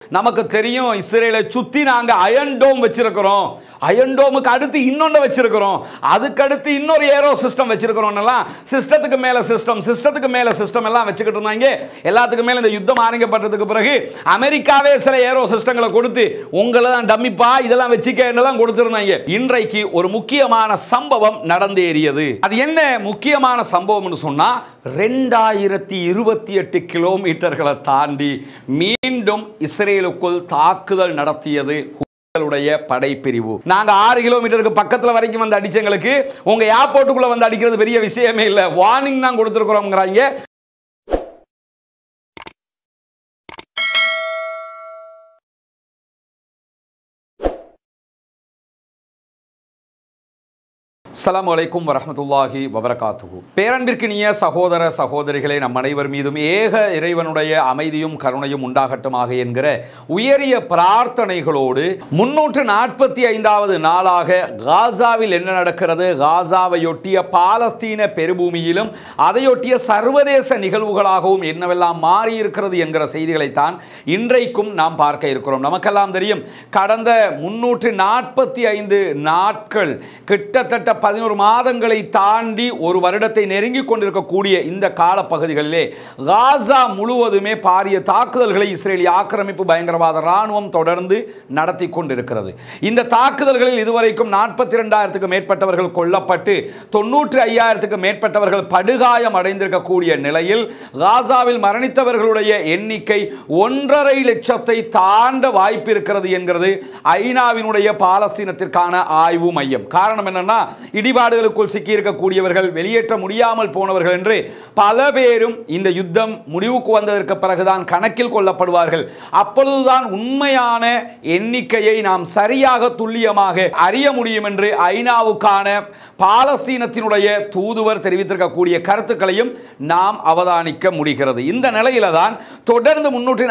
நமக்கு தெரியும் இஸ்ரேலை சுத்தி நாங்க அயன் டோம் வச்சிருக்கிறோம், அயன் டோமுக்கு அடுத்து இன்னொன்று வச்சிருக்கிறோம், அதுக்கு அடுத்து இன்னொரு ஏரோ சிஸ்டம் வச்சிருக்கிறோம், சிஸ்டத்துக்கு மேல சிஸ்டம், சிஸ்டத்துக்கு மேல சிஸ்டம் எல்லாம் வச்சுக்கிட்டு இருந்தாங்க. எல்லாத்துக்கு மேல இந்த யுத்தம் ஆரம்பிக்கப்பட்டதுக்கு பிறகு அமெரிக்காவே சில ஏரோ சிஸ்டங்களை கொடுத்து உங்களை தான் டம்மிப்பா இதெல்லாம் வச்சுக்க என்னெல்லாம் கொடுத்திருந்தாங்க. இன்றைக்கு ஒரு முக்கியமான சம்பவம் நடந்தேறியது. அது என்ன முக்கியமான சம்பவம்னு சொன்னா 2028 கிலோமீட்டர்களை தாண்டி மீண்டும் இஸ்ரேலுக்குள் தாக்குதல் நடத்தியது படைப்பிரிவு. நாங்க 6 கிலோமீட்டருக்கு பக்கத்துல வரைக்கும் வந்து அடிச்சவங்களுக்கு உங்க ஏர்போர்ட்டுக்குள்ள வந்து அடிக்கிறது பெரிய விஷயமே இல்ல, வார்னிங் தான் கொடுத்திருக்கிறோம்ங்கறாங்க. அஸ்ஸலாமு அலைக்கும் வரஹ்மத்துல்லாஹி வபரகாத்துஹு. பேரன்பிற்கினிய சகோதர சகோதரிகளே, நம் அனைவர் மீதும் ஏக இறைவனுடைய அமைதியும் கருணையும் உண்டாகட்டுமாக என்கிற உயரிய பிரார்த்தனைகளோடு 345வது நாளாக காசாவில் என்ன நடக்கிறது, காசாவையொட்டிய பாலஸ்தீன பெருபூமியிலும் அதையொட்டிய சர்வதேச நிகழ்வுகளாகவும் என்னவெல்லாம் மாறியிருக்கிறது என்கிற செய்திகளைத்தான் இன்றைக்கும் நாம் பார்க்க இருக்கிறோம். நமக்கெல்லாம் தெரியும், கடந்த 345 நாட்கள் கிட்டத்தட்ட 11 மாதங்களை தாண்டி ஒரு வருடத்தை நெருங்கி கொண்டிருக்கக்கூடிய இந்த காலப்பகுதிகளிலே காசா முழுவதுமே பாரிய தாக்குதல்களை இஸ்ரேலிய ஆக்கிரமிப்பு பயங்கரவாத ராணுவம் தொடர்ந்து நடத்தி கொண்டிருக்கிறது. இந்த தாக்குதல்களில் இதுவரைக்கும் 42,000க்கு மேற்பட்டவர்கள் கொல்லப்பட்டு 95,000க்கு மேற்பட்டவர்கள் படுகாயம் அடைந்திருக்கக்கூடிய நிலையில் காசாவில் மரணித்தவர்களுடைய எண்ணிக்கை 1.5 லட்சத்தை தாண்ட வாய்ப்பு இருக்கிறது என்கிறது ஐநாவினுடைய பாலஸ்தீனத்திற்கான ஆய்வு மையம். காரணம் என்னன்னா, இடிபாடுகளுக்குள் சிக்கியிருக்கக்கூடியவர்கள், வெளியேற்ற முடியாமல் போனவர்கள் என்று பல பேரும் இந்த யுத்தம் முடிவுக்கு வந்ததற்கு பிறகுதான் கணக்கில் கொள்ளப்படுவார்கள். அப்பொழுதுதான் உண்மையான எண்ணிக்கையை நாம் சரியாக துல்லியமாக அறிய முடியும் என்று ஐநாவுக்கான பாலஸ்தீனத்தினுடைய தூதுவர் தெரிவித்திருக்கக்கூடிய கருத்துக்களையும் நாம் அவதானிக்க முடிகிறது. இந்த நிலையில தான் தொடர்ந்து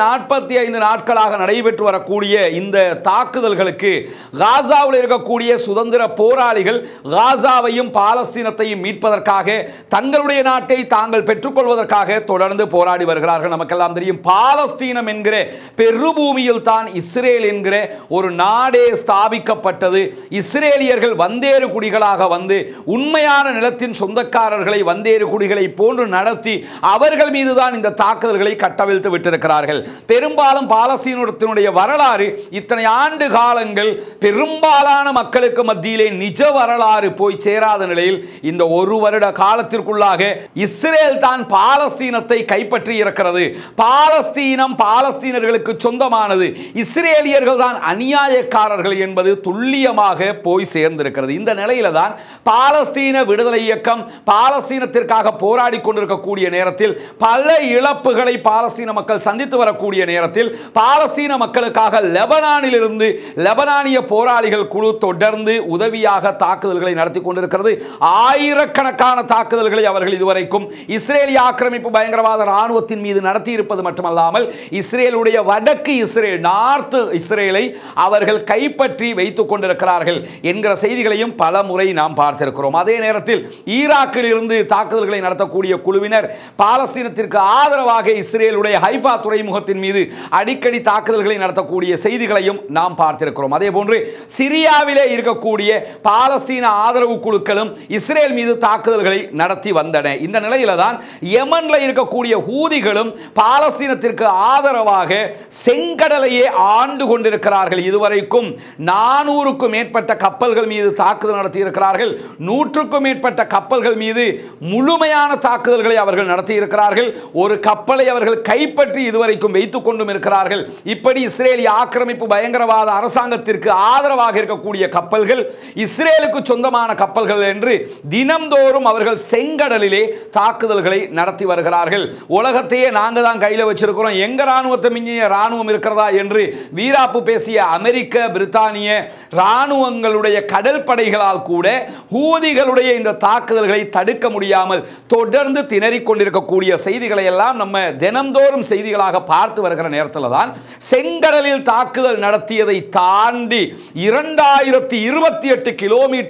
345 நாட்களாக நடைபெற்று வரக்கூடிய இந்த தாக்குதல்களுக்கு காசாவில் இருக்கக்கூடிய சுதந்திர போராளிகள் காசாவையும் பாலஸ்தீனத்தையும் மீட்பதற்காக, தங்களுடைய நாட்டை தாங்கள் பெற்றுக்கொள்வதற்காக தொடர்ந்து போராடி வருகிறார்கள். நமக்கெல்லாம் தெரியும், பாலஸ்தீனம் என்கிற பெருபூமியில் தான் இஸ்ரேல் என்கிற ஒரு நாடே ஸ்தாபிக்கப்பட்டது. இஸ்ரேலியர்கள் வந்தேறு குடிகளாக வந்து உண்மையான நிலத்தின் சொந்தக்காரர்களை வந்தேறு குடிகளை போன்று நடத்தி அவர்கள் மீதுதான் இந்த தாக்குதல்களை கட்டவிழ்த்து விட்டிருக்கிறார்கள். பெரும்பாலும் பாலஸ்தீனத்தினுடைய வரலாறு இத்தனை ஆண்டு காலங்கள் பெரும்பாலான மக்களுக்கு மத்தியிலே நிஜ வரலாறு போய் சேராத நிலையில் இந்த ஒரு வருட காலத்திற்குள்ளாக இஸ்ரேல் தான் பாலஸ்தீனத்தை கைப்பற்றி இருக்கிறது. பாலஸ்தீனம் பாலஸ்தீனர்களுக்கு சொந்தமானது, இஸ்ரேலியர்கள் தான் அநியாயக்காரர்கள் என்பது துல்லியமாக போய் சேர்ந்திருக்கிறது. இந்த நிலையில தான் பாலஸ்தீன விடுதலை இயக்கம் பாலஸ்தீனத்திற்காக போராடி கொண்டிருக்கக்கூடிய நேரத்தில், பல இழப்புகளை பாலஸ்தீன மக்கள் சந்தித்து வரக்கூடிய நேரத்தில், பாலஸ்தீன மக்களுக்காக லெபனானில் இருந்து லெபனானிய போராளிகள் குழு தொடர்ந்து உதவியாக தாக்குதல்களை நடத்தி கொண்டிருக்கிறது. ஆயிரக்கணக்கான தாக்குதல்களை அவர்கள் இதுவரைக்கும் இஸ்ரேலிய ஆக்கிரமிப்பு பயங்கரவாத ராணுவத்தின் மீது நடத்தி இருப்பது மட்டுமல்லாமல், இஸ்ரேலுடைய வடக்கு இஸ்ரேல், நார்த் இஸ்ரேலை அவர்கள் கைப்பற்றி வைத்துக் கொண்டிருக்கிறார்கள் என்கிற செய்திகளையும் பல முறை நாம் பார்த்திருக்கிறோம். அதே நேரத்தில் ஈராக்கில் இருந்து தாக்குதல்களை நடத்தக்கூடிய குழுவினர் பாலஸ்தீனத்திற்கு ஆதரவாக இஸ்ரேலுடைய ஹைஃபா துறைமுகத்தின் மீது அடிக்கடி தாக்குதல்களை நடத்தக்கூடிய செய்திகளையும் நாம் பார்த்திருக்கிறோம். அதே போன்று சிரியாவிலே இருக்கக்கூடிய பாலஸ்தீன ஆதரவு குழுக்களும் இஸ்ரேல் மீது தாக்குதல்களை நடத்தி வந்தன. இந்த நிலையில தான் யமன்ல இருக்கக்கூடிய ஹூதிகளும் பாலஸ்தீனத்திற்கு ஆதரவாக செங்கடலையே ஆண்டு கொண்டிருக்கிறார்கள். இதுவரைக்கும் 400க்கும் மேற்பட்ட கப்பல்கள் மீது தாக்குதல் நடத்தி இருக்கிறார்கள். 100க்கும் மேற்பட்ட கப்பல்கள் மீது முழுமையான தாக்குதல்களை அவர்கள் நடத்தி இருக்கிறார்கள். ஒரு கப்பலை அவர்கள் கைப்பற்றி இதுவரைக்கும் வைத்துக் கொண்டும் இருக்கிறார்கள். இப்படி இஸ்ரேலிய ஆக்கிரமிப்பு பயங்கரவாத அரசாங்கத்திற்கு ஆதரவாக இருக்கக்கூடிய கப்பல்கள் இஸ்ரேலுக்கு சொந்தமான கப்பல்கள் என்று தினம்தோறும் அவர்கள் செங்கடலிலே தாக்குதல்களை நடத்தி வருகிறார்கள். உலகத்தையே நாங்க தான் கையில் வச்சிருக்கிறோம், எங்க ராணுவத்தை மிஞ்சிய ராணுவம் இருக்கிறதா என்று வீராப்பு பேசிய அமெரிக்க பிரித்தானிய ராணுவங்களுடைய கடல் படைகளால் கூட ஹூதிகளுடைய இந்த தாக்குதல்களை தடுக்க முடியாமல் தொடர்ந்து திணறிக் கொண்டிருக்கக்கூடிய செய்திகளை எல்லாம் நம்ம தினம்தோறும் செய்திகளாக பார்த்து வருகிற நேரத்தில் தான் செங்கடலில் தாக்குதல் நடத்தியதை தாண்டி 2028 கிலோமீட்டர்களை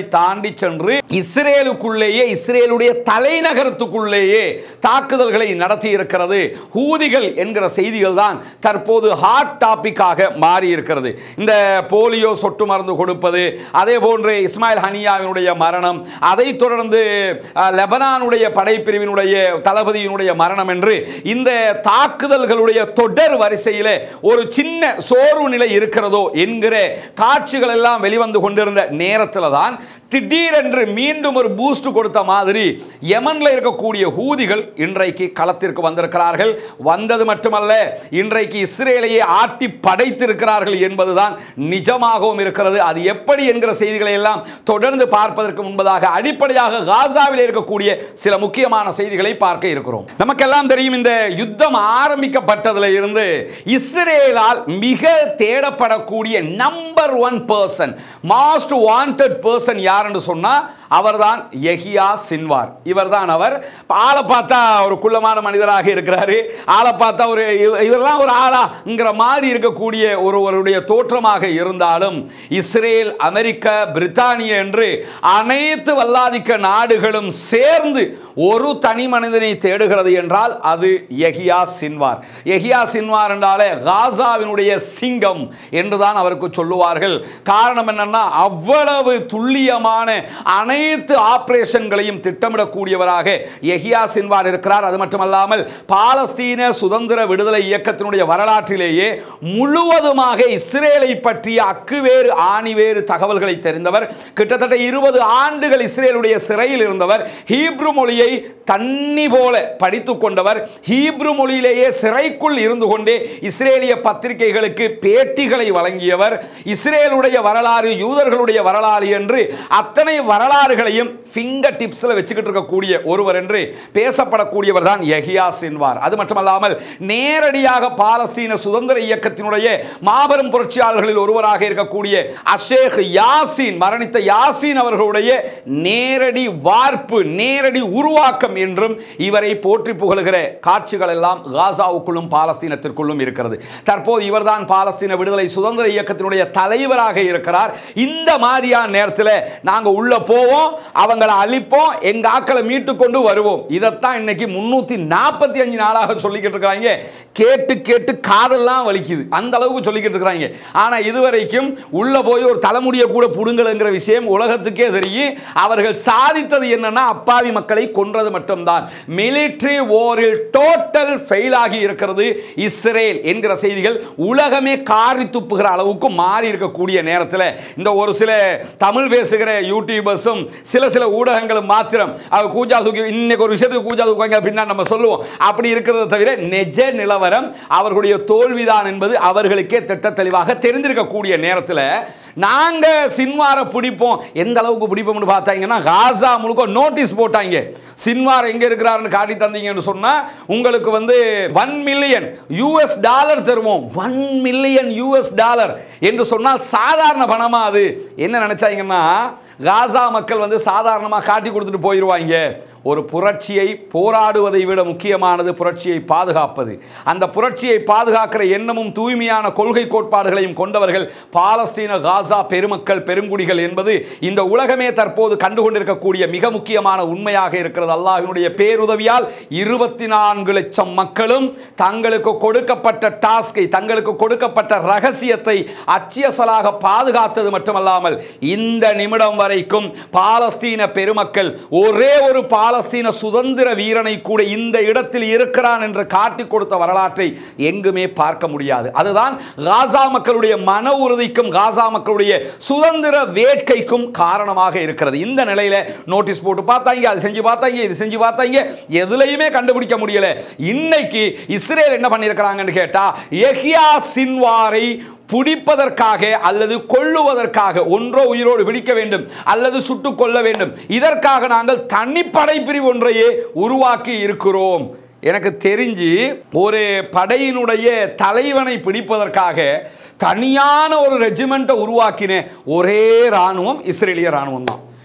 தாண்டி சென்று இஸ்ரேலுக்குள்ளேயே, இஸ்ரேலுடைய தலைநகரத்துக்குள்ளேயே தாக்குதல்களை நடத்தி இருக்கிறது ஹூதிகள் என்கிற செய்திகள் தான் தற்போது ஹாட் டாபிக்காக மாறி இருக்கிறது. இந்த போலியோ சொட்டு மருந்து கொடுப்பது, அதே போன்று இஸ்மாயில் ஹனியாவினுடைய மரணம், அதைத் தொடர்ந்து லெபனானுடைய படைப்பிரிவினுடைய தளபதியினுடைய மரணம் என்று இந்த தாக்குதல்களுடைய தொடர் வரிசையில் ஒரு சின்ன சோர்வு நிலை இருக்கிறதோ என்கிற காட்சிகள் எல்லாம் வெளிவந்து கொண்டிருந்த நேரத்தில் தான் திடீரென்று மீண்டும் ஒரு பூஸ்ட் கொடுத்த மாதிரி யமன்ல இருக்கக்கூடிய ஹூதிகள் இன்றைக்கு களத்திற்கு வந்திருக்கிறார்கள். வந்தது மட்டுமல்ல, இன்றைக்கு இஸ்ரேலையே ஆட்டி படைத்திருக்கிறார்கள் என்பதுதான் நிஜமாகவும் இருக்கிறது. அது எப்படி என்கிற செய்திகளை எல்லாம் தொடர்ந்து பார்ப்பதற்கு முன்பதாக அடிப்படையாக காசாவில் இருக்கக்கூடிய சில முக்கியமான செய்திகளை பார்க்க இருக்கிறோம். நமக்கெல்லாம் தெரியும், இந்த யுத்தம் ஆரம்பிக்கப்பட்டதில் இருந்து இஸ்ரேலால் மிக தேடப்படக்கூடிய number 1 person, most wanted person யார் என்று சொன்னா அவர்தான் யஹியா சின்வார். இவர்தான் அவர். ஆளை பார்த்தா ஒரு குள்ளமான மனிதராக இருக்கிறாரு, ஆளை பார்த்தா ஒரு இவரெல்லாம் ஒரு ஆளாங்கிற மாதிரி இருக்கக்கூடிய ஒருவருடைய தோற்றமாக இருந்தாலும் இஸ்ரேல், அமெரிக்கா, பிரித்தானியா என்று அனைத்து வல்லாதிக்க நாடுகளும் சேர்ந்து ஒரு தனி மனிதனை தேடுகிறது என்றால் அது யஹியா சின்வார். யஹியா சின்வார் என்றாலே காசாவினுடைய சிங்கம் என்றுதான் அவருக்கு சொல்லுவார்கள். காரணம் என்னன்னா, அவ்வளவு துல்லியமான அனைத்து ஆபரேஷன்களையும் திட்டமிடக்கூடியவராக யஹியா சின்வார் இருக்கிறார். அது மட்டுமல்லாமல் பாலஸ்தீன சுதந்திர விடுதலை இயக்கத்தினுடைய வரலாற்றிலேயே முழுவதுமாக இஸ்ரேலை பற்றிய அக்குவேறு ஆணிவேறு தகவல்களை தெரிந்தவர். கிட்டத்தட்ட 20 ஆண்டுகள் இஸ்ரேலுடைய சிறையில் இருந்தவர். ஹீப்ரு மொழியை தண்ணி போல படித்துக் கொண்டவர். ஹீப்ரு மொழியிலேயே சிறைக்குள் இருந்து கொண்டே இஸ்ரேலிய பத்திரிகைகளுக்கு பேட்டிகளை வழங்கியவர். இஸ்ரேலுடைய வரலாறு, யூதர்களுடைய வரலாறு என்று அத்தனை வரலாறுகளையும் ஃபிங்கர் டிப்ஸ்ல வச்சுக்கிட்டு இருக்கக்கூடிய ஒருவர் என்று பேசப்படக்கூடியவர் தான் யஹியா சின்வார். அது மட்டுமல்லாமல் நேரடியாக பாலஸ்தீன சுதந்திர இயக்கத்தினுடைய மாபெரும் புரட்சியாளர்களில் ஒருவராக இருக்கக்கூடிய அஷேக் யாசின், மரணித்த யாசின் அவர்களுடைய நேரடி வார்ப்பு, நேரடி உருவாக்கம் என்றும் இவரை போற்றி புகழுகிற காட்சிகள் எல்லாம் காசாவுக்குள்ளும் பாலஸ்தீனத்திற்குள்ளும் இருக்கிறது. தற்போது இவர்தான் பாலஸ்தீன விடுதலை சுதந்திர இயக்கத்தினுடைய தலைவராக இருக்கிறார். இந்த மாதிரியான நேரத்தில் நாங்க உள்ள போவோம், அவங்களை அழிப்போம், எங்க ஆக்களை மீட்டு கொண்டு வருவோம். இதைத்தான் இன்னைக்கு 345 நாளாக சொல்லிக்கிட்டு இருக்காங்க. கேட்டு கேட்டு காதெல்லாம் வலிக்குது, அந்த அளவுக்கு சொல்லிக்கிட்டு இருக்காங்க. ஆனா இதுவரைக்கும் உள்ள போய் ஒரு தலைமுடியை கூட புடுங்கலங்கிற விஷயம் உலகத்துக்கே தெரியும். அவர்கள் சாதித்தது என்னன்னா, அப்பாவி மக்களை கொன்றது மட்டும்தான். மிலிட்டரி வாரில் டோட்டல் ஃபெயில் ஆகி இருக்கிறது இஸ்ரேல் என்கிற செய்திகள் உலகமே காரி துப்புகிற அளவுக்கு மாறி இருக்கக்கூடிய நேரத்தில் இந்த ஒரு சில தமிழ் பேசுகிற யூடியூபர்ஸும் சில ஊடகங்களும் மாத்திரம் கூஜா தூக்கி இன்னைக்கு ஒரு விஷயத்துக்கு கூஜா தூக்குவாங்க பின்னாடி நம்ம சொல்லுவோம். அப்படி இருக்கிறத தவிர நிஜ நிலவரம் அவர்களுடைய தோல்விதான் என்பது அவர்களுக்கே திட்ட தெளிவாக தெரிந்திருக்கக்கூடிய நேரத்தில் நாங்க சின்வாரை பிடிப்போம். எந்த அளவுக்கு பிடிப்போம்னு பார்த்தாங்கன்னா, காசா முழுக்க நோட்டீஸ் போட்டாங்க. சின்வார் எங்க இருக்கிறாருன்னு காட்டி தந்தீங்கன்னு சொன்னா உங்களுக்கு $1 மில்லியன் தருவோம். $1 மில்லியன் என்று சொன்னால் சாதாரண பணமா? அது என்ன நினைச்சாங்கன்னா, காசா மக்கள் சாதாரணமாக காட்டி கொடுத்துட்டு போயிடுவாங்க. ஒரு புரட்சியை போராடுவதை விட முக்கியமானது புரட்சியை பாதுகாப்பது. அந்த புரட்சியை பாதுகாக்கிற எண்ணமும் தூய்மையான கொள்கை கோட்பாடுகளையும் கொண்டவர்கள் பாலஸ்தீன காசா பெருமக்கள், பெருங்குடிகள் என்பது இந்த உலகமே தற்போது கண்டுகொண்டிருக்கக்கூடிய மிக முக்கியமான உண்மையாக இருக்கிறது. அல்லாஹ்வினுடைய பேருதவியால் 24 லட்சம் மக்களும் தங்களுக்கு கொடுக்கப்பட்ட டாஸ்கை, தங்களுக்கு கொடுக்கப்பட்ட ரகசியத்தை அச்சியசலாக பாதுகாத்தது மட்டுமல்லாமல் இந்த நிமிடம் வரைக்கும் பாலஸ்தீன பெருமக்கள் ஒரே ஒரு பாலஸ்தீன சுதந்திர வீரனை கூட இந்த இடத்தில் இருக்கிறான் என்று காட்டிக் கொடுத்த வரலாற்றை எங்குமே பார்க்க முடியாது. அதுதான் காசா மக்களுடைய மன உறுதிக்கும் காசா மக்களுடைய சுதந்திர வேட்கைக்கும் காரணமாக இருக்கிறது. இந்த நிலையில நோட்டீஸ் போட்டு பார்த்தாங்க, அது செஞ்சு பார்த்தாங்க, இது செஞ்சு பார்த்தாங்க, எதுலையுமே கண்டுபிடிக்க முடியல. இன்னைக்கு இஸ்ரேல் என்ன பண்ணியிருக்கிறாங்கன்னு கேட்டா, யஹியா சின்வாரை பிடிப்பதற்காக அல்லது கொல்லுவதற்காக, ஒன்றோ உயிரோடு பிடிக்க வேண்டும் அல்லது சுட்டுக் கொள்ள வேண்டும், இதற்காக நாங்கள் தனிப்படை பிரிவு ஒன்றையே உருவாக்கி இருக்கிறோம். எனக்கு தெரிஞ்சு ஒரு படையினுடைய தலைவனை பிடிப்பதற்காக தனியான ஒரு ரெஜிமெண்ட்டை உருவாக்கின ஒரே ராணுவம் இஸ்ரேலிய ராணுவம் தான்.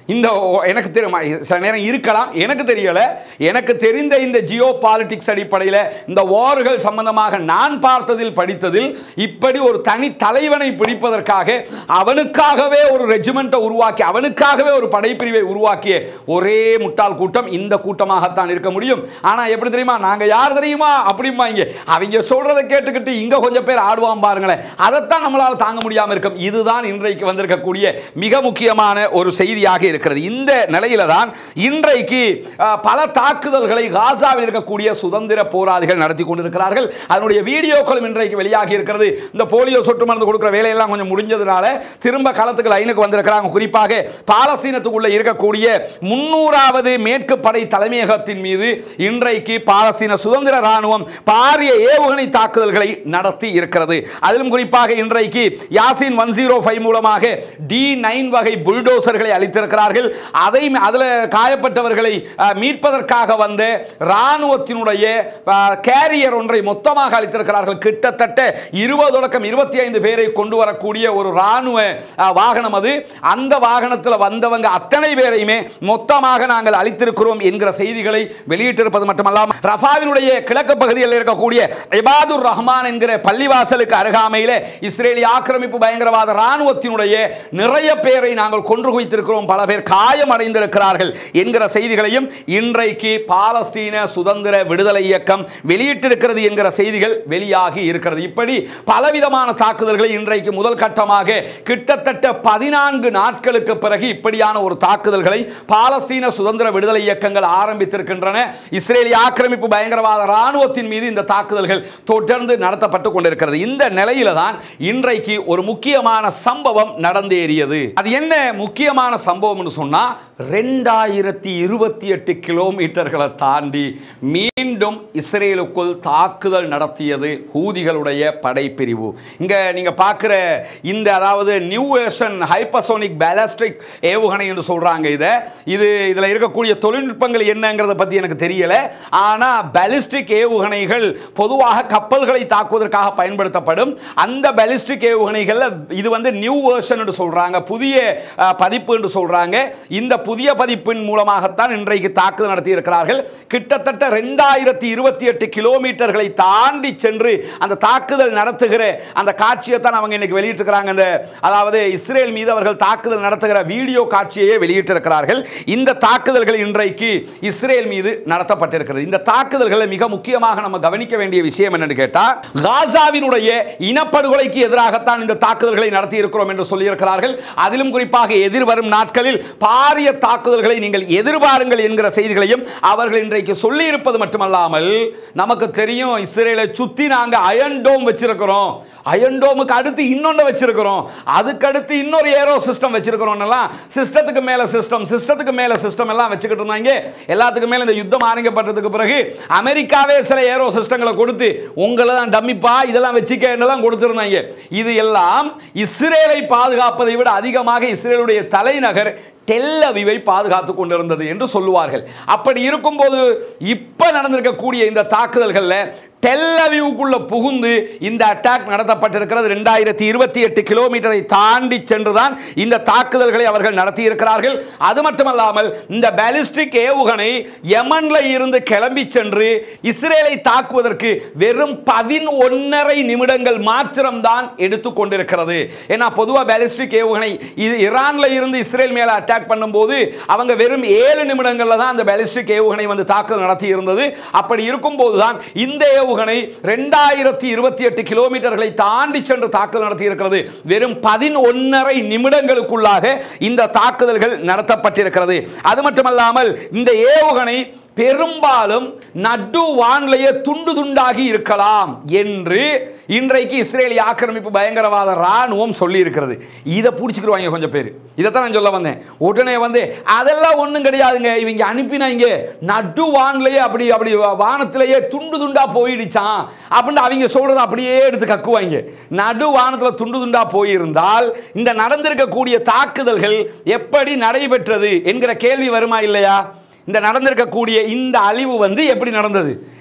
இந்த எனக்கு தெரியும், சில நேரம் இருக்கலாம், எனக்கு தெரியல. எனக்கு தெரிந்த இந்த ஜியோ பாலிடிக்ஸ் அடிப்படையில் இந்த வார்கள் சம்பந்தமாக நான் பார்த்ததில் படித்ததில் இப்படி ஒரு தனி தலைவனை பிடிப்பதற்காக அவனுக்காகவே ஒரு ரெஜிமெண்ட்டை உருவாக்கி அவனுக்காகவே ஒரு படைப்பிரிவை உருவாக்கிய ஒரே முட்டாள் கூட்டம் இந்த கூட்டமாகத்தான் இருக்க முடியும். ஆனால் எப்படி தெரியுமா, நாங்கள் யார் தெரியுமா அப்படிம்பாங்க. அவங்க சொல்றதை கேட்டுக்கிட்டு இங்க கொஞ்சம் பேர் ஆடுவான் பாருங்களேன், அதைத்தான் நம்மளால் தாங்க முடியாமல் இருக்கும். இதுதான் இன்றைக்கு வந்திருக்கக்கூடிய மிக முக்கியமான ஒரு செய்தியாக இருக்கிறது. இந்த நிலையில தான் இன்றைக்கு பல தாக்குதல்களை காசாவில் இருக்கக்கூடிய சுதந்திர போராளிகள் நடத்தி கொண்டிருக்கிறார்கள். அதனுடைய வீடியோக்களும் இன்றைக்கு வெளியாகி இருக்கிறது. இந்த போலியோ சொட்டு மருந்து கொடுக்கிற வேலையெல்லாம் கொஞ்சம் முடிஞ்சதுனால திரும்ப களத்துக்கு லைனுக்கு வந்திருக்கிறாங்க. குறிப்பாக பாலஸ்தீனத்துக்குள்ள இருக்கக்கூடிய 300வது மேற்கு படை தலைமையகத்தின் மீது இன்றைக்கு பாலஸ்தீன சுதந்திர ராணுவம் பாரிய ஏவுகணை தாக்குதல்களை நடத்தி இருக்கிறது. அதிலும் குறிப்பாக இன்றைக்கு யாசின் 105 மூலமாக D9 வகை புல்டோசர்களை அளித்திருக்கிறார்கள். அதில் காயப்பட்டவர்களை மீட்பதற்காக வந்த ராணுவத்தினுடைய கேரியர் ஒன்றை மொத்தமாக அளித்திருக்கிறார்கள். கிட்டத்தட்ட 20 தொடக்கம் 25 பேரை கொண்டு வரக்கூடிய ஒரு ராணுவ வாகனம் அது. அந்த வாகனத்தில் வந்தவங்க அத்தனை பேரையுமே மொத்தமாக நாங்கள் அளித்திருக்கிறோம் என்கிற செய்திகளை வெளியிட்டிருப்பது மட்டுமல்லாமல் ரஃபாவினுடைய கிழக்கு பகுதியில் இருக்கக்கூடிய இபாதுர் ரஹ்மான் என்கிற பள்ளிவாசலுக்கு அருகாமையில் இஸ்ரேலிய ஆக்கிரமிப்பு பயங்கரவாத ராணுவத்தினுடைய நிறைய பேரை நாங்கள் கொன்று குவித்திருக்கிறோம், பல பேர் காயம் அடைந்திருக்கிறார்கள் என்கிற செய்திகளையும் இன்றைக்கு பாலஸ்தீன சுதந்திர விடுதலை இயக்கம் வெளியிட்டிருக்கிறது என்கிற செய்திகள் வெளியாகி இருக்கிறது. இப்படி பலவிதமான தாக்குதல்களை இன்றைக்கு முதல் கட்டமாக கிட்டத்தட்ட 14 நாட்களுக்கு பிறகு இப்படியான ஒரு தாக்குதல்களை பாலஸ்தீன சுதந்திர விடுதலை இயக்கங்கள் ஆரம்பித்திருக்கின்றன. இஸ்ரேலிய ஆக்கிரமிப்பு பயங்கரவாத ராணுவத்தின் மீது இந்த தாக்குதல்கள் தொடர்ந்து நடத்தப்பட்டு கொண்டிருக்கிறது. இந்த நிலையில தான் இன்றைக்கு ஒரு முக்கியமான சம்பவம் நடந்தேறியது. அது என்ன முக்கியமான சம்பவம்னு சொன்னா, 2028 கிலோமீட்டர்களை தாண்டி மீண்டும் இஸ்ரேலுக்குள் தாக்குதல் நடத்தியது ஹூதிகளுடைய படைப்பிரிவு. இங்க நீங்க பார்க்கிற இந்த அதாவது நியூ வெர்ஷன் ஹைப்பர்சோனிக் பாலிஸ்டிக் ஏவுகணை என்று சொல்றாங்க. இதுல இருக்கக்கூடிய தொழில்நுட்பங்கள் என்னங்கிறத பத்தி எனக்கு தெரியல. ஆனா பாலிஸ்டிக் ஏவுகணைகள் பொதுவாக கப்பல்களை தாக்குவதற்காக பயன்படுத்தப்படும். அந்த பாலிஸ்டிக் ஏவுகணைகள் இது வந்து நியூ வெர்ஷன் என்று சொல்றாங்க, புதிய பதிப்பு என்று சொல்றாங்க. இந்த புதிய பதிப்பின் மூலமாகத்தான் இன்றைக்கு தாக்குதல் நடத்தி இருக்கிறார்கள். கிட்டத்தட்ட 2028 கிலோமீட்டர்களை தாண்டி சென்று அந்த தாக்குதல் நடத்துகிற அந்த காட்சியை தான் அவங்க இன்னைக்கு வெளியிட்டிருக்கிறாங்க. அதாவது இஸ்ரேல் மீது அவர்கள் தாக்குதல் நடத்துகிற வீடியோ காட்சியை வெளியிட்டிருக்கிறார்கள். இந்த தாக்குதல்கள் இன்றைக்கு இஸ்ரேல் மீது நடத்தப்பட்டிருக்கிறது. இந்த தாக்குதல்களை மிக முக்கியமாக நம்ம கவனிக்க வேண்டிய விஷயம் என்னன்னு கேட்டா, காசாவினுடைய இனப்படுகொலைக்கு எதிராகத்தான் இந்த தாக்குதல்களை நடத்தி இருக்கிறோம் என்று சொல்லியிருக்கிறார்கள். அதிலும் குறிப்பாக எதிர்வரும் நாட்களில் பாரிய தாக்குதல்களை நீங்கள் எதிர்பாருங்கள் என்கிற செய்திகளையும் அவர்கள் இன்றைக்கு சொல்லி இருப்பது மட்டுமல்லாமல், நமக்கு தெரியும் இஸ்ரேலை சுத்தி நாங்க அயன் டோம் வச்சிருக்கிறோம், அயன் டோமுக்கு அடுத்து இன்னொன்று வச்சிருக்கிறோம், அதுக்கு அடுத்து இன்னொரு ஏரோ சிஸ்டம் வச்சிருக்கிறோம், சிஸ்டத்துக்கு மேல சிஸ்டம், சிஸ்டத்துக்கு மேல சிஸ்டம் எல்லாம் வச்சுக்கிட்டு இருந்தாங்க. எல்லாத்துக்கும் மேல இந்த யுத்தம் ஆரம்பிக்கப்பட்டதுக்கு பிறகு அமெரிக்காவே சில ஏரோ சிஸ்டங்களை கொடுத்து உங்களை தான் டம்மிப்பா இதெல்லாம் வச்சுக்க கொடுத்திருந்தாங்க. இது எல்லாம் இஸ்ரேலை பாதுகாப்பதை விட அதிகமாக இஸ்ரேலுடைய தலைநகர் டெல் அவிவை பாதுகாத்துக் கொண்டிருந்தது என்று சொல்லுவார்கள். அப்படி இருக்கும்போது இப்ப நடந்திருக்கக்கூடிய இந்த தாக்குதல்கள்ல டெல் அவிவுக்குள்ள புகுந்து இந்த அட்டாக் நடத்தப்பட்டிருக்கிறது. 2028 கிலோமீட்டரை தாண்டி சென்றுதான் இந்த தாக்குதல்களை அவர்கள் நடத்தி இருக்கிறார்கள். அது மட்டுமல்லாமல் இந்த பாலிஸ்டிக் ஏவுகணை யமன்ல இருந்து கிளம்பி சென்று இஸ்ரேலை தாக்குவதற்கு வெறும் 11.5 நிமிடங்கள் மாத்திரம்தான் எடுத்துக் கொண்டிருக்கிறது. ஏன்னா பொதுவாக பாலிஸ்டிக் ஏவுகணை ஈரான்ல இருந்து இஸ்ரேல் மேல அட்டாக் பண்ணும்போது அவங்க வெறும் 7 நிமிடங்கள்ல தான் அந்த பாலிஸ்டிக் ஏவுகணை வந்து தாக்குதல் நடத்தி இருந்தது. அப்படி இருக்கும் போதுதான் இந்த ஏவுகணை 2028 கிலோமீட்டர்களை தாண்டி சென்று தாக்குதல் நடத்தி இருக்கிறது. வெறும் 11.5 நிமிடங்களுக்குள்ளாக இந்த தாக்குதல்கள் நடத்தப்பட்டிருக்கிறது. அது மட்டுமல்லாமல் இந்த ஏவுகணை பெரும்பாலும் நடு வான்லையே துண்டு துண்டாகி இருக்கலாம் என்று இன்றைக்கு இஸ்ரேலிய ஆக்கிரமிப்பு பயங்கரவாத ராணுவம் சொல்லி இருக்கிறது. இதை பிடிச்சிக்கிடுவாங்க கொஞ்சம் பேர். இதைத்தான் நான் சொல்ல வந்தேன். உடனே வந்து அதெல்லாம் ஒன்றும் கிடையாதுங்க, இவங்க அனுப்பினாங்க நடு வான்லையே அப்படி அப்படி வானத்திலேயே துண்டு துண்டா போயிடுச்சான் அப்படின்னு அவங்க சொல்றதை அப்படியே எடுத்து கக்குவாங்க. நடு வானத்தில் துண்டு துண்டா போயிருந்தால் இந்த நடந்திருக்கக்கூடிய தாக்குதல்கள் எப்படி நடைபெற்றது என்கிற கேள்வி வருமா இல்லையா? இந்த நடந்திருக்கக்கூடிய இந்த அழிவு வந்து எப்படி நடந்தது?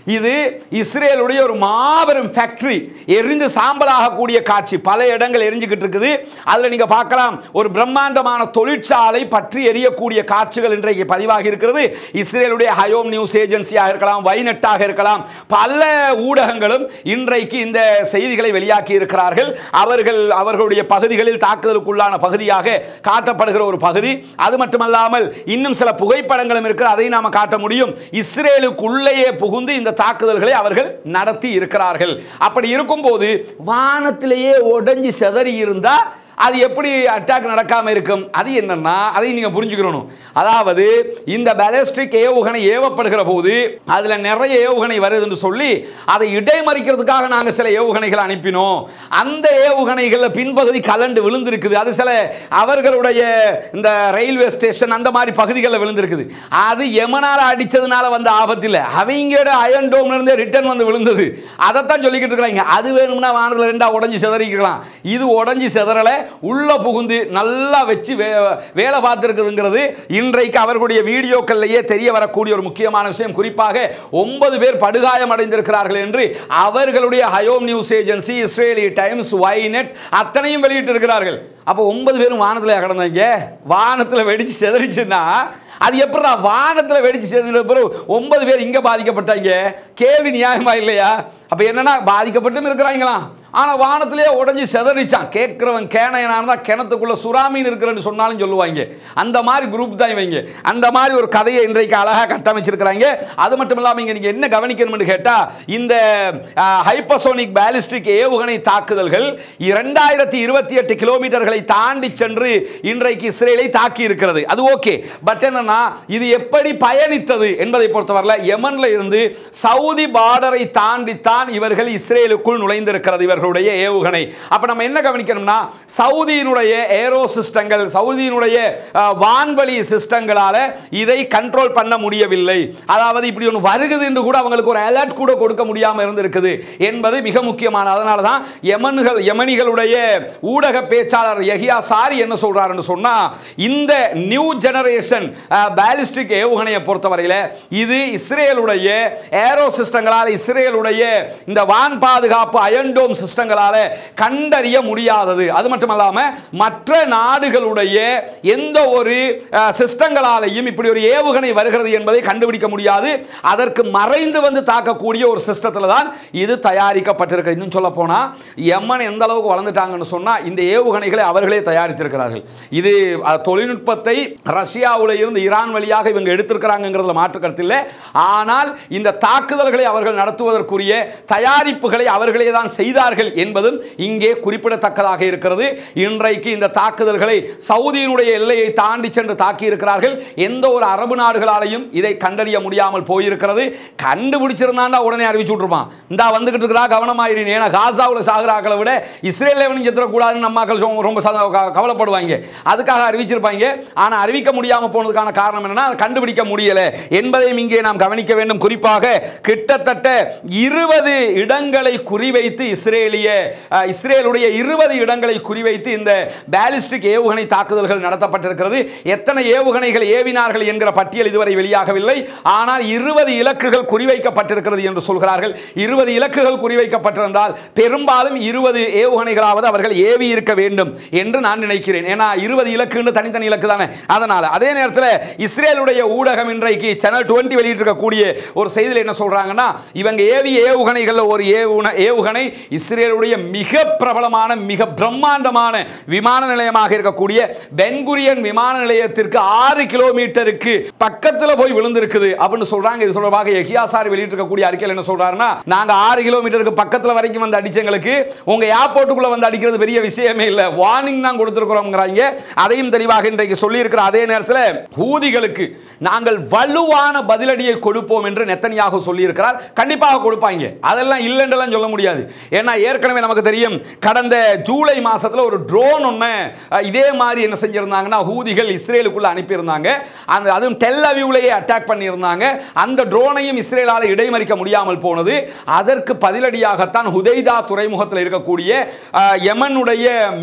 இது இஸ்ரேலுடைய ஒரு மாபெரும் ஃபேக்டரி, எரிந்து சாம்பலாகக்கூடிய காட்சி. பல இடங்கள் எரிஞ்சுக்கிட்டு இருக்குது. அதில் நீங்க பார்க்கலாம், ஒரு பிரம்மாண்டமான தொழிற்சாலை பற்றி எரியக்கூடிய காட்சிகள் இன்றைக்கு பதிவாகி இருக்கிறது. இஸ்ரேலுடைய ஹயோம் நியூஸ் ஏஜென்சியாக இருக்கலாம், வைநெட்டாக இருக்கலாம், பல ஊடகங்களும் இன்றைக்கு இந்த செய்திகளை வெளியாக்கி இருக்கிறார்கள். அவர்களுடைய பகுதிகளில் தாக்குதலுக்குள்ளான பகுதியாக காட்டப்படுகிற ஒரு பகுதி. அது மட்டுமல்லாமல் இன்னும் சில புகைப்படங்களும் இருக்கிற, அதை நாம காட்ட முடியும். இஸ்ரேலுக்குள்ளேயே புகுந்து இந்த தாக்குதல்களை அவர்கள் நடத்தி இருக்கிறார்கள். அப்படி இருக்கும்போது வானத்திலேயே உடைஞ்சு சிதறி இருந்தா அது எப்படி அட்டாக் நடக்காம இருக்கும்? அது என்னன்னா, அதை நீங்க புரிஞ்சுக்கணும். அதாவது இந்த பாலிஸ்டிக் ஏவுகணை ஏவப்படுகிற போது அதுல நிறைய ஏவுகணை வருது என்று சொல்லி அதை இடைமறிக்கிறதுக்காக நாங்க சில ஏவுகணைகளை அனுப்பினோம். அந்த ஏவுகணைகள் பின்பகுதி கலண்டு விழுந்திருக்குது. அது சில அவர்களுடைய இந்த ரயில்வே ஸ்டேஷன் அந்த மாதிரி பகுதிகளில் விழுந்திருக்குது. அது யமனால அடிச்சதுனால வந்த ஆபத்து இல்லை, அவங்களோட அயன் டோம்ல இருந்து ரிட்டர்ன் வந்து விழுந்தது. அதைத்தான் சொல்லிக்கிட்டு இருக்கிறாங்க. அது வேணும்னா வானத்தில் ரெண்டா உடஞ்சி சிதறிக்கலாம். இது உடஞ்சி சிதறல, உள்ள புகுந்து நல்லா வச்சு வேலை பார்த்திருக்குதுங்கிறது இன்றைக்கு அவர்களுடைய வீடியோக்கள்லேயே தெரிய வரக்கூடிய ஒரு முக்கியமான விஷயம். குறிப்பாக 9 பேர் படுகாயம் அடைந்திருக்கிறார்கள் என்று அவர்களுடைய Hayom news agency, Israeli Times, Ynet அத்தனையும் வெளியிட்டு இருக்கிறார்கள். அப்போ 9 பேரும் வானத்தில் கடந்தாங்க. வானத்தில் வெடிச்சு செதறிச்சுன்னா அது எப்படி வானத்தில் வெடிச்சு சேர்ந்த பிறகு 9 பேர் இங்க பாதிக்கப்பட்டாங்க? கேள்வி நியாயமா இல்லையா? அப்ப என்னன்னா, பாதிக்கப்பட்டும் இருக்கிறாங்களா, ஆனா வானத்திலேயே உடஞ்சி செதறிச்சான். கேட்கிறவன் கேனையனா கிணத்துக்குள்ள சுறாமீன் இருக்கிறன்னு சொன்னாலும் சொல்லுவாங்க. அந்த மாதிரி குரூப் தான் இவங்க. அந்த மாதிரி ஒரு கதையை இன்றைக்கு அழகா கட்டமைச்சிருக்கிறாங்க. அது மட்டும் இல்லாம இங்க நீங்க என்ன கவனிக்கணும்னு கேட்டா, இந்த ஹைப்பர்சோனிக் பாலிஸ்டிக் ஏவுகணை தாக்குதல்கள் 2028 கிலோமீட்டர்களை தாண்டி சென்று இன்றைக்கு இஸ்ரேலை தாக்கி இருக்கிறது. அது ஓகே. பட் என்னன்னா, இது எப்படி பயணித்தது என்பதை பொறுத்தவரை யமன்ல இருந்து சவுதி பார்டரை தாண்டித்தான் இவர்கள் இஸ்ரேலுக்குள் நுழைந்திருக்கிறது இவர்களுடைய ஏவுகணை. அப்ப நம்ம என்ன கவனிக்கணும்னா, சவுதியினுடைய ஏரோ சிஸ்டங்கள், சவுதியினுடைய வான்வழி சிஸ்டங்களால இதை கண்ட்ரோல் பண்ண முடியவில்லை. அதாவது இப்படி ஒன்று வருகிறது என்று கூட அவங்களுக்கு ஒரு அலர்ட் கூட கொடுக்க முடியாம இருந்திருக்குது என்பது மிக முக்கியமான. அதனால தான் யமனிகளுடைய ஊடக பேச்சாளர் யஹியா சாரி என்ன சொல்றாருன்னு சொன்னா, இந்த நியூ ஜெனரேஷன் பாலிஸ்டிக் ஏவுகணையை பொறுத்தவரையில் இது இஸ்ரேலுடைய ஏரோ சிஸ்டங்களால், இஸ்ரேலுடைய இந்த வான் பாதுகாப்பு அயன்டோம் சிஸ்டங்களால கண்டறிய முடியாதது. அது மட்டுமல்லாம மற்ற நாடுகளுடைய எந்த ஒரு சிஸ்டங்களாலையும் இப்படி ஒரு ஏவுகணை வருகிறது என்பதை கண்டுபிடிக்க முடியாது. அதற்கு மறைந்து வந்து தாக்கக்கூடிய ஒரு சிஸ்டத்தில் தான் இது தயாரிக்கப்பட்டிருக்கு. இன்னும் சொல்ல போனா, யமன் எந்த அளவுக்கு வளர்ந்துட்டாங்கன்னு சொன்னா, இந்த ஏவுகணைகளை அவர்களே தயாரித்திருக்கிறார்கள். இது தொழில்நுட்பத்தை ரஷ்யாவில் இருந்து ஈரான் வழியாக இவங்க எடுத்திருக்கிறாங்கிறதுல மாற்று கருத்து இல்லை. ஆனால் இந்த தாக்குதல்களை அவர்கள் நடத்துவதற்குரிய தயாரிப்புகளை அவர்களே தான் செய்தார்கள் என்பதும் இங்கே குறிப்பிடத்தக்கதாக இருக்கிறது. இன்றைக்கு இந்த தாக்குதல்களை சவுதியினுடைய எல்லையை தாண்டி சென்று தாக்கி இருக்கிறார்கள். எந்த ஒரு அரபு நாடுகளாலையும் இதை கண்டறிய முடியாமல் போயிருக்கிறது. கண்டுபிடிச்சிருந்தாண்டா உடனே அறிவிச்சு விட்டுருப்பான், இந்தா வந்துகிட்டு இருக்கிறா கவனமாயிரு. ஏன்னா காசாவில் சாகுறாக்களை விட இஸ்ரேல் செத்துறக்கூடாதுன்னு நம்ம மக்கள் ரொம்ப கவலைப்படுவாங்க. அதுக்காக அறிவிச்சிருப்பாங்க. ஆனால் அறிவிக்க முடியாமல் போனதுக்கான காரணம் என்னன்னா, கண்டுபிடிக்க முடியல என்பதையும் இங்கே நாம் கவனிக்க வேண்டும். குறிப்பாக கிட்டத்தட்ட 20 இடங்களை குறிவைத்து இஸ்ரேலுடைய 20 இடங்களை குறிவைத்து இந்த பாலிஸ்டிக் ஏவுகணை தாக்குதல்கள் நடத்தப்பட்டிருக்கிறது. எத்தனை ஏவுகணைகள் ஏவினார்கள் என்கிற பட்டியல் இதுவரை வெளியாகவில்லை. ஆனால் 20 இலக்குகள் குறிவைக்கப்பட்டிருக்கிறது என்று சொல்கிறார்கள். 20 இலக்குகள் குறிவைக்கப்பட்டிருந்தால் பெரும்பாலும் 20 ஏவுகணைகளாவது அவர்கள் ஏவி இருக்க வேண்டும் என்று நான் நினைக்கிறேன். ஏன்னா 20 இலக்கு தனித்தனி இலக்கு தானே. அதனால அதே நேரத்தில் இஸ்ரேலுடைய ஊடகம் இன்றைக்கு சேனல் 20 வெளியிட்டிருக்கக்கூடிய ஒரு செய்தியில் என்ன சொல்றாங்கன்னா, இவங்க ஏவிய ஏவுகணைகள் ஒரு ஏவுகணை இஸ்ரேலுடைய மிக பிரபலமான மிக பிரம்மாண்டமான விமான நிலையமாக இருக்கக்கூடிய பென்குரியன் விமான நிலையத்திற்கு 6 கிலோமீட்டருக்கு பக்கத்தில் போய் விழுந்திருக்குது அப்படின்னு சொல்றாங்க. இது தொடர்பாக யஹியா சாரி வெளியிட்டிருக்கக்கூடிய அறிக்கையில் என்ன சொல்றாருன்னா, நாங்க 6 கிலோமீட்டருக்கு பக்கத்தில் வரைக்கும் வந்து அடிச்சவங்களுக்கு உங்க ஏர்போர்ட்டுக்குள்ள வந்து அடிக்கிறது பெரிய விஷயமே இல்லை, வார்னிங் தான் கொடுத்திருக்கிறோம்ங்கறாங்க. அதையும் தெளிவாக இன்றைக்கு சொல்லி இருக்கிற அதே நேரத்தில் ஹூதிகளுக்கு நாங்கள் வலுவான பதிலடியை கொடுப்போம் என்று நெத்தனியாகு சொல்லி இருக்கிறார். கண்டிப்பாக கொடுப்பாங்க, அதெல்லாம் இல்லைன்றெல்லாம் சொல்ல முடியாது. ஏன்னா ஏற்கனவே நமக்கு தெரியும், கடந்த ஜூலை மாசத்துல ஒரு ட்ரோன் ஒன்று இதே மாதிரி என்ன செஞ்சிருந்தாங்கன்னா, ஹூதிகள் இஸ்ரேலுக்குள்ள அனுப்பியிருந்தாங்க. அதுவும் டெல் அவீவ்லயே அட்டாக் பண்ணியிருந்தாங்க. அந்த ட்ரோனையும் இஸ்ரேலால் இடைமறிக்க முடியாமல் போனது. அதற்கு பதிலடியாகத்தான் ஹுதைதா துறைமுகத்தில் இருக்கக்கூடிய யமனுடைய மிக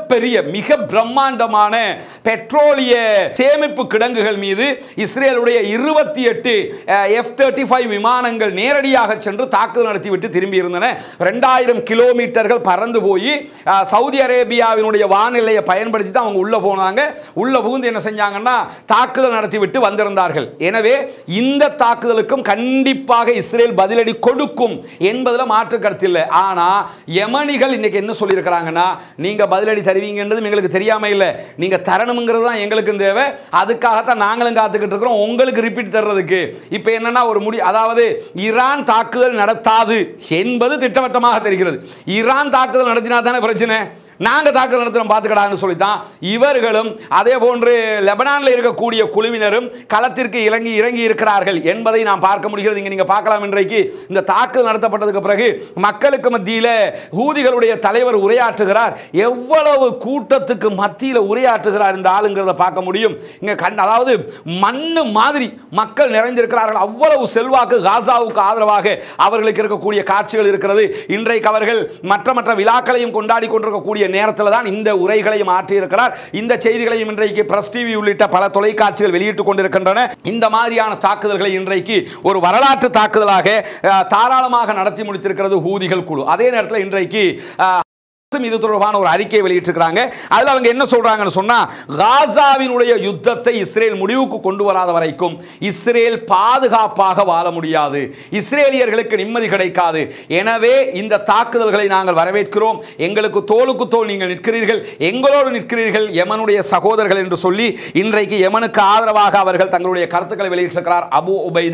மிகப்பெரிய மிக பிரம்மாண்டமான பெட்ரோலிய சேமிப்பு கிடங்குகள் மீது இஸ்ரேலுடைய 28 F-35 விமானங்கள் நேரடியாக சென்று தாக்குதல் நடத்திவிட்டு திரும்பி இருந்தன. 2000 கிலோமீட்டர்கள் பறந்து போய் சவுதி அரேபியாவினுடைய வானிலையை பயன்படுத்தி தான் அவங்க உள்ள போனாங்க. உள்ள புகுந்து என்ன செஞ்சாங்கன்னா தாக்குதல் நடத்திவிட்டு வந்திருந்தார்கள். எனவே இந்த தாக்குதலுக்கும் கண்டிப்பாக இஸ்ரேல் பதிலடி கொடுக்கும் என்பதில் மாற்று கருத்து இல்லை. ஆனா யமனிகள் இன்னைக்கு என்ன சொல்லியிருக்கிறாங்கன்னா, நீங்க பதிலடி தருவீங்கன்றது எங்களுக்கு தெரியாம இல்லை, நீங்க தரணுங்கிறது தான் எங்களுக்கு தேவை, அதுக்காகத்தான் நாங்களும் காத்துக்கிட்டு இருக்கிறோம் உங்களுக்கு ரிப்பீட் தர்றதுக்கு. இப்ப என்னன்னா ஒரு அதாவது ஈரான் தாக்குதல் நடத்தாது என்பது திட்டவட்டமாக தெரிகிறது. ஈரான் தாக்குதல் நடத்தினா தானே பிரச்சனை, நாங்க தாக்குதல் நடத்துறோம் பாத்துக்கடான்னு சொல்லித்தான் இவர்களும் அதே போன்று லெபனானில் இருக்கக்கூடிய குழுவினரும் களத்திற்கு இறங்கி இருக்கிறார்கள் என்பதை நாம் பார்க்க முடிகிறது. இங்க நீங்க பார்க்கலாம், இன்றைக்கு இந்த தாக்குதல் நடத்தப்பட்டதுக்கு பிறகு மக்களுக்கு மத்தியில் ஹூதிகளுடைய தலைவர் உரையாற்றுகிறார். எவ்வளவு கூட்டத்துக்கு மத்தியில் உரையாற்றுகிறார் இந்த ஆளுங்கிறத பார்க்க முடியும். இங்க அதாவது மண்ணு மாதிரி மக்கள் நிறைந்திருக்கிறார்கள். அவ்வளவு செல்வாக்கு காசாவுக்கு ஆதரவாக அவர்களுக்கு இருக்கக்கூடிய காட்சிகள் இருக்கிறது. இன்றைக்கு அவர்கள் மற்ற விழாக்களையும் கொண்டாடி கொண்டிருக்கக்கூடிய நேரத்தில் தான் இந்த உரைகளையும் ஆற்றி இருக்கிறார். இந்த செய்திகளையும் இன்றைக்கு பிரஸ் டிவி உள்ளிட்ட பல தொலைக்காட்சிகள் வெளியிட்டுக் கொண்டிருக்கின்றன. இந்த மாதிரியான தாக்குதல்களை இன்றைக்கு ஒரு வரலாற்று தாக்குதலாக தாராளமாக நடத்தி முடித்திருக்கிறது ஹூதிகள் குழு. அதே நேரத்தில் இன்றைக்கு இது தொடர்பான ஒரு அறிக்கையை வெளியிட்டிருக்கிறாங்க. அதுல அவங்க என்ன சொல்றாங்கன்னு சொன்னா, காசாவினுடைய யுத்தத்தை இஸ்ரேல் முடிவுக்கு கொண்டு வராத வரைக்கும் இஸ்ரேல் பாதுகாப்பாக வாழ முடியாது, இஸ்ரேலியர்களுக்கு நிம்மதி கிடைக்காது. எனவே இந்த தாக்குதல்களை நாங்கள் வரவேற்கிறோம், எங்களுக்கு தோளுக்கு தோள் நீங்கள் நிற்கிறீர்கள், எங்களோடு நிற்கிறீர்கள் யமனுடைய சகோதரர்கள் என்று சொல்லி இன்றைக்கு யமனுக்கு ஆதரவாக அவர்கள் தங்களுடைய கருத்துக்களை வெளியிட்டிருக்கிறார். அபு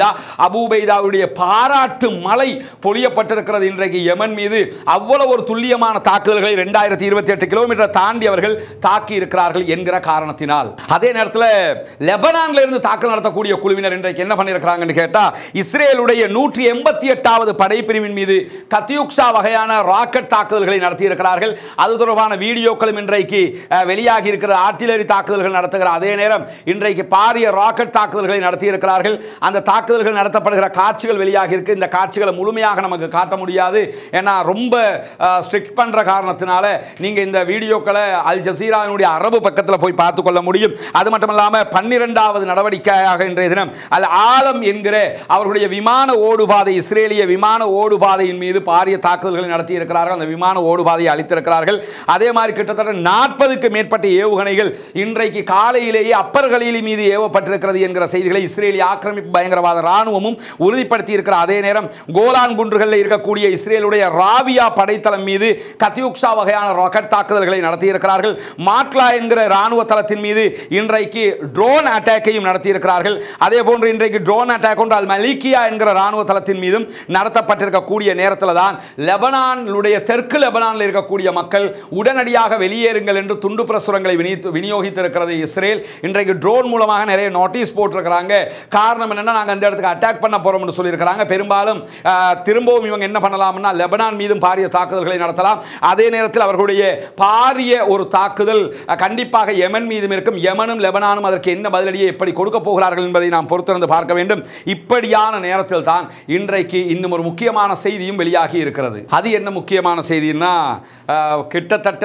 உபைதாவுடைய பாராட்டு மழை பொழியப்பட்டிருக்கிறது இன்றைக்கு யமன் மீது. அவ்வளவு ஒரு துல்லியமான தாக்குதல்கள் 2028 கிலோமீட்டர் தாண்டி அவர்கள் தாக்கி இருக்கிறார்கள் என்கிற காரணத்தினால். அதே நேரத்தில் லெபனான்ல இருந்து தாக்குதல் நடத்தக்கூடிய குழுவினர் இன்றைக்கு என்ன பண்ணியிருக்கிறாங்கன்னு கேட்டா, இஸ்ரேலுடைய 188வது படைப்பிரிவின் மீது கத்யூக்ஸா வகையான ராக்கெட் தாக்குதல்களை நடத்தி இருக்கிறார்கள். அது தொடர்பான வீடியோக்களும் இன்றைக்கு வெளியாகி இருக்கிற ஆர்ட்டிலரி தாக்குதல்கள் நடத்துகிற அதே நேரம் இன்றைக்கு பாரிய ராக்கெட் தாக்குதல்களை நடத்தி இருக்கிறார்கள். அந்த தாக்குதல்கள் நடத்தப்படுகிற காட்சிகள் வெளியாகி இருக்கு. இந்த காட்சிகளை முழுமையாக நமக்கு காட்ட முடியாது, ஏன்னா ரொம்ப ஸ்ட்ரிக்ட் பண்ற காரணத்தினால நீங்க இந்த வீடியோக்களை அல் ஜசீராவினுடைய அரபு பக்கத்தில் போய் பார்த்துக் கொள்ள முடியும். அது மட்டுமல்லாம 12வது நடவடிக்கையாக இன்றைய தினம் அல் ஆலம் என்கிற அவர்களுடைய விமான ஓடுபாதை, இஸ்ரேலிய விமான ஓடுபாதையின் மீது பாரிய தாக்குதல்களை நடத்தி இருக்கிறார்கள். அந்த விமான ஓடுபாதையை அழித்திருக்கிறார்கள். அதே மாதிரி கிட்டத்தட்ட 40க்கு மேற்பட்ட ஏவுகணைகள் இன்றைக்கு காலையிலேயே அப்பர் கலீலி மீது ஏவப்பட்டிருக்கிறது என்கிற செய்திகளை இஸ்ரேலிய ஆக்கிரமிப்பு பயங்கரவாத ராணுவமும் உறுதிப்படுத்தி இருக்கிற அதே நேரம் கோலான் குன்றுகளில் இருக்கக்கூடிய இஸ்ரேலுடைய ராபியா படைத்தளம் மீது கத்யூக்ஸா வகையான ராக்கெட் தாக்குதல்களை நடத்தி இருக்கிறார்கள். மாட்லா என்கிற ராணுவ தளத்தின் மீது இன்றைக்கு ட்ரோன் அட்டாக்கையும் நடத்தி இருக்கிறார்கள். அதே போன்று இன்றைக்கு ட்ரோன் அட்டாக் ஒன்று அல் மலிகியா என்கிற ராணுவ தளத்தின் மீதும் நடத்தப்பட்டிருக்கக்கூடிய நேரத்தில் தான் லெபனானுடைய தெற்கு லெபனானில் இருக்கக்கூடிய மக்கள் உடனடியாக வெளியேறுங்கள் என்று துண்டு பிரசுரங்களை விநியோகித்திருக்கிறது இஸ்ரேல். இன்றைக்கு ட்ரோன் மூலமாக நிறைய நோட்டீஸ் போட்டிருக்கிறாங்க. காரணம் என்னன்னா, நாங்கள் அந்த இடத்துக்கு அட்டாக் பண்ண போறோம் என்று சொல்லியிருக்கிறாங்க. பெரும்பாலும் திரும்பவும் இவங்க என்ன பண்ணலாம்னா லெபனான் மீதும் பாரிய தாக்குதல்களை நடத்தலாம். அதே நேரத்தில் அவர்களுடைய பாரிய ஒரு தாக்குதல் கண்டிப்பாக யமன் மீதும் இருக்கும். யமனும் லெபனானும் அதற்கு என்ன பதிலடியை எப்படி கொடுக்க போகிறார்கள் என்பதை நாம் பொறுத்திருந்து பார்க்க வேண்டும். இப்படியான நேரத்தில் தான் இன்றைக்கு இன்னும் ஒரு முக்கியமான செய்தியும் வெளியாகி இருக்கிறது. அது என்ன முக்கியமான செய்தின்னா, கிட்டத்தட்ட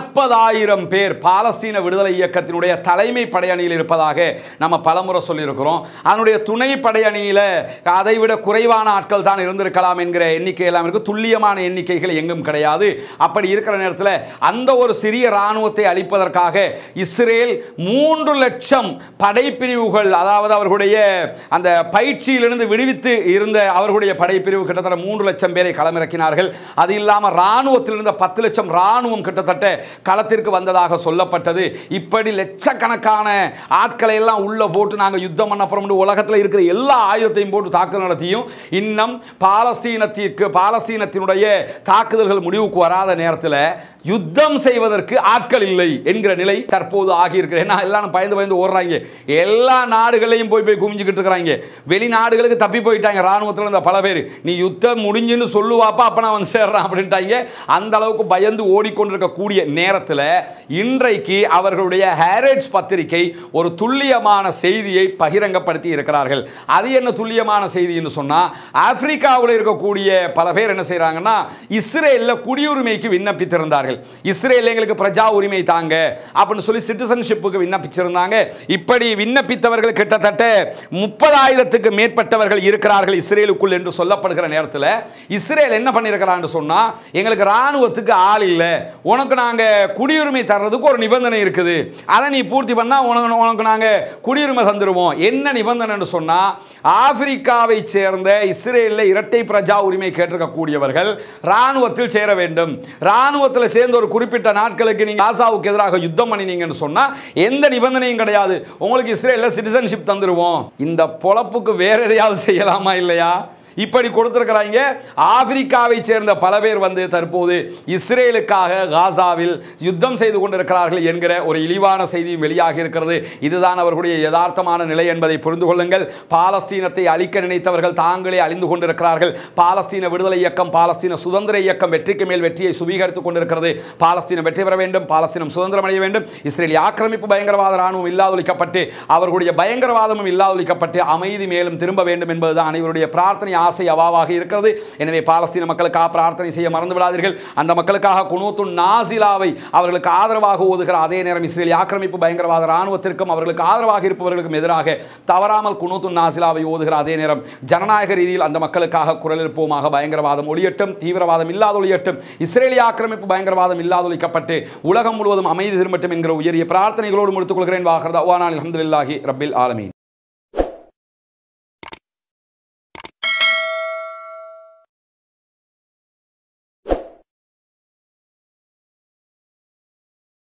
40,000 பேர் பாலஸ்தீன விடுதலை இயக்கத்தினுடைய தலைமை படையணியில் இருப்பதாக நம்ம பலமுறை சொல்லியிருக்கிறோம். அதனுடைய துணை படையணியில் அதைவிட குறைவான ஆட்கள் தான் இருந்திருக்கலாம் என்கிற எண்ணிக்கை எல்லாம் இருக்கு. துல்லியமான எண்ணிக்கைகள் எங்கும் கிடையாது. அப்படி இருக்கிற நேரத்தில் அந்த ஒரு சிறிய இராணுவத்தை அழிப்பதற்காக இஸ்ரேல் 3 லட்சம் படைப்பிரிவுகள், அதாவது அவர்களுடைய அந்த பயிற்சியிலிருந்து விடுவித்து இருந்த அவர்களுடைய படைப்பிரிவு கிட்டத்தட்ட 3 லட்சம் பேரை களமிறக்கினார்கள். அது இல்லாமல் இராணுவத்தில் இருந்த 10 லட்சம் இராணுவம் கிட்டத்தட்ட களத்திற்கு வந்ததாக சொல்லப்பட்டது. இப்படி லட்சக்கணக்கான ஆட்களை எல்லாம் உள்ள போட்டு நாங்கள் யுத்தம் பண்ண போறோம், உலகத்தில் இருக்கிற எல்லா ஆயுதத்தையும் போட்டு தாக்குதல் நடத்தியும் இன்னும் பாலஸ்தீனத்தினுடைய தாக்குதல்கள் முடிவுக்கு வராத நேரத்தில் யுத்தம் செய்வதற்கு ஆட்கள் இல்லை என்கிற நிலை தற்போது ஆகியிருக்கிறது. ஏன்னா எல்லாம் பயந்து ஓடுறாங்க. எல்லா நாடுகளையும் போய் குமிஞ்சுக்கிட்டு இருக்கிறாங்க. வெளிநாடுகளுக்கு தப்பி போயிட்டாங்க ராணுவத்தில் இருந்த பல பேர். நீ யுத்தம் முடிஞ்சுன்னு சொல்லுவாப்பா, அப்ப நான் வந்து சேர்றேன் அப்படின்ட்டாங்க. அந்த அளவுக்கு பயந்து ஓடிக்கொண்டிருக்கக்கூடிய நேரத்தில் இன்றைக்கு அவர்களுடைய ஹேரட்ஸ் பத்திரிகை ஒரு துல்லியமான செய்தியை பகிரங்கப்படுத்தி இருக்கிறார்கள். அது என்ன துல்லியமான செய்தின்னு சொன்னா, ஆப்பிரிக்காவில் இருக்கக்கூடிய பல பேர் என்ன செய்யறாங்கன்னா, இஸ்ரேலில் குடியுரிமைக்கு விண்ணப்பம் விண்ணப்பித்திருந்தார்கள். இஸ்ரேல் எங்களுக்கு பிரஜா உரிமை தாங்க அப்படின்னு சொல்லி சிட்டிசன்ஷிப்புக்கு விண்ணப்பிச்சிருந்தாங்க. இப்படி விண்ணப்பித்தவர்கள் கிட்டத்தட்ட 30,000க்கு மேற்பட்டவர்கள் இருக்கிறார்கள் இஸ்ரேலுக்குள் என்று சொல்லப்படுகிற நேரத்தில் இஸ்ரேல் என்ன பண்ணியிருக்கிறான்னு சொன்னா, எங்களுக்கு ராணுவத்துக்கு ஆள் இல்லை, உனக்கு நாங்க குடியுரிமை தர்றதுக்கு ஒரு நிபந்தனை இருக்குது, அதை நீ பூர்த்தி பண்ணா உனக்கு நாங்க குடியுரிமை தந்துருவோம். என்ன நிபந்தனை சொன்னா, ஆப்பிரிக்காவை சேர்ந்த இஸ்ரேலில் இரட்டை பிரஜா உரிமை கேட்டிருக்கக்கூடியவர்கள் ராணுவத்தில் சேர வேண்டும். ராணுவத்தில் சேர்ந்த ஒரு குறிப்பிட்ட நாட்களுக்கு நீங்க காசாவுக்கு எதிராக யுத்தம் பண்ணினீங்கன்னு சொன்னா எந்த நிபந்தனையும் கிடையாது, உங்களுக்கு இஸ்ரேலில் சிட்டிசன்ஷிப் தந்துருவோம். இந்த பொழப்புக்கு வேற எதையாவது செய்யலாமா இல்லையா? இப்படி கொடுத்திருக்கிறாங்க. ஆப்பிரிக்காவை சேர்ந்த பல பேர் வந்து தற்போது இஸ்ரேலுக்காக காசாவில் யுத்தம் செய்து கொண்டிருக்கிறார்கள் என்கிற ஒரு இழிவான செய்தியும் வெளியாகி இருக்கிறது. இதுதான் அவர்களுடைய யதார்த்தமான நிலை என்பதை புரிந்து கொள்ளுங்கள். பாலஸ்தீனத்தை அழிக்க நினைத்தவர்கள் தாங்களே அழிந்து கொண்டிருக்கிறார்கள். பாலஸ்தீன விடுதலை இயக்கம், பாலஸ்தீன சுதந்திர இயக்கம் வெற்றிக்கு மேல் வெற்றியை சுவீகரித்துக் கொண்டிருக்கிறது. பாலஸ்தீனம் வெற்றி பெற வேண்டும், பாலஸ்தீனம் சுதந்திரம் அடைய வேண்டும், இஸ்ரேலிய ஆக்கிரமிப்பு பயங்கரவாத ராணுவம் இல்லாதொழிக்கப்பட்டு அவர்களுடைய பயங்கரவாதமும் இல்லாதொழிக்கப்பட்டு அமைதி மேலும் திரும்ப வேண்டும் என்பதுதான் அனைவருடைய பிரார்த்தனை, ஆசை, அவாவாக இருக்கிறது. எனவே பாலஸ்தீன மக்களுக்காக பிரார்த்தனை செய்ய மறந்து விடாதீர்கள். அந்த மக்களுக்காக குனூத்துன் நாசிலாவை அவர்களுக்கு ஆதரவாக ஓதுகிற அதே நேரம் இஸ்ரேலிய ஆக்கிரமிப்பு பயங்கரவாத ராணுவத்திற்கும் அவர்களுக்கு ஆதரவாக இருப்பவர்களுக்கும் எதிராக தவறாமல் குனூத்துன் நாசிலாவை ஓதுகிற அதே நேரம் ஜனநாயக ரீதியில் அந்த மக்களுக்காக குரல் எழுப்புவோமாக. பயங்கரவாதம் ஒழியட்டும், தீவிரவாதம் இல்லாதொழியட்டும், இஸ்ரேலிய ஆக்கிரமிப்பு பயங்கரவாதம் இல்லாதொழிக்கப்பட்டு உலகம் முழுவதும் அமைதி திரும்பட்டும் என்கிற உயரிய பிரார்த்தனைகளோடு முடித்துக் கொள்கிறேன். வாஹர் தஅவானா அல்ஹம்துலில்லாஹி ரப்பில் ஆலமீன்.